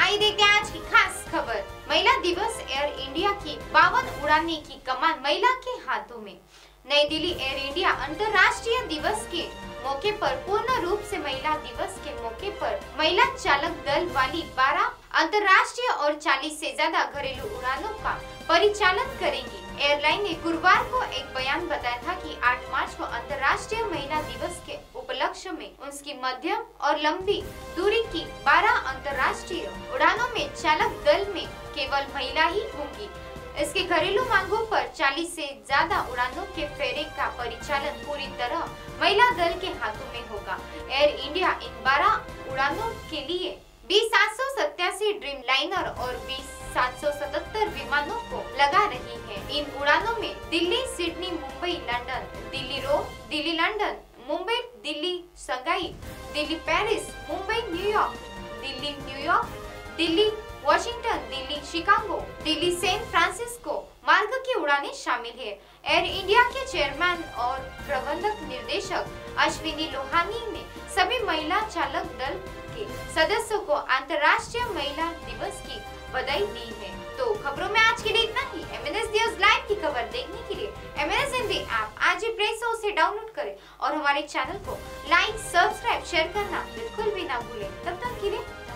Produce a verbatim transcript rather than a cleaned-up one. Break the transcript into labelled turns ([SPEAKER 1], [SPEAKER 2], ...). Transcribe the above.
[SPEAKER 1] आइए देखते हैं आज की खास खबर। महिला दिवस, एयर इंडिया की बावन उड़ाने की कमान महिला के हाथों में। नई दिल्ली एयर इंडिया अंतर्राष्ट्रीय दिवस के मौके पर पूर्ण रूप से महिला दिवस के मौके पर महिला चालक दल वाली बारह अंतर्राष्ट्रीय और चालीस से ज्यादा घरेलू उड़ानों का परिचालन करेगी। एयरलाइन ने गुरुवार को एक बयान बताया था कि आठ मार्च को अंतर्राष्ट्रीय महिला दिवस के उपलक्ष्य में उसकी मध्यम और लंबी दूरी की बारह अंतर्राष्ट्रीय उड़ानों में चालक दल में केवल महिला ही होंगी। इसके घरेलू मांगों पर चालीस से ज्यादा उड़ानों के फेरे का परिचालन पूरी तरह महिला दल के हाथों में होगा। एयर इंडिया इन बारह उड़ानों के लिए बी सात सौ सत्तासी ड्रीम लाइनर और बी सात सौ सतहत्तर विमानों को लगा रही है। इन उड़ानों में Delhi, Sydney, Mumbai, London, Delhi Rome, Delhi London, Mumbai, Delhi Shanghai, Delhi Paris, Mumbai New York, Delhi New York, Delhi Washington, Delhi Chicago, Delhi San Francisco मार्ग की उड़ानें शामिल है। एयर इंडिया के चेयरमैन और प्रबंधक निर्देशक अश्विनी लोहानी ने सभी महिला चालक दल के सदस्यों को अंतर्राष्ट्रीय महिला दिवस की बधाई दी है। तो खबरों में आज के लिए इतना ही। M N S news live की खबर देखने के लिए M N S Hindi app आज ही प्ले स्टोर से डाउनलोड करें और हमारे चैनल को लाइक, सब्सक्राइब, शेयर करना बिल्कुल भी ना भूलें। तब तक के लिए